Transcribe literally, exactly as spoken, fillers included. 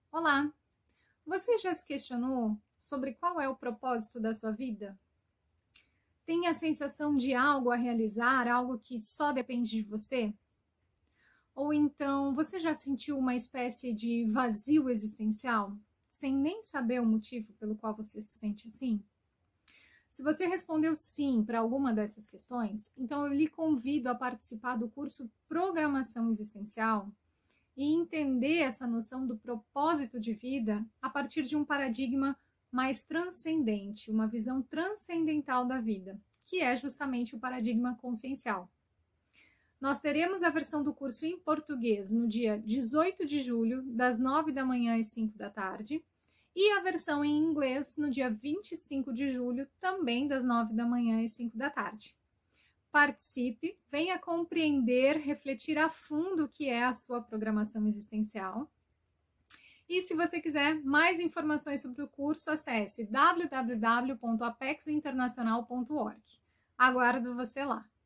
Olá! Você já se questionou sobre qual é o propósito da sua vida? Tem a sensação de algo a realizar, algo que só depende de você? Ou então você já sentiu uma espécie de vazio existencial, sem nem saber o motivo pelo qual você se sente assim? Se você respondeu sim para alguma dessas questões, então eu lhe convido a participar do curso Programação Existencial e entender essa noção do propósito de vida a partir de um paradigma mais transcendente, uma visão transcendental da vida, que é justamente o paradigma consciencial. Nós teremos a versão do curso em português no dia dezoito de julho, das nove da manhã às cinco da tarde, e a versão em inglês no dia vinte e cinco de julho, também das nove da manhã às cinco da tarde. Participe, venha compreender, refletir a fundo o que é a sua programação existencial. E se você quiser mais informações sobre o curso, acesse w w w ponto apex internacional ponto org. Aguardo você lá.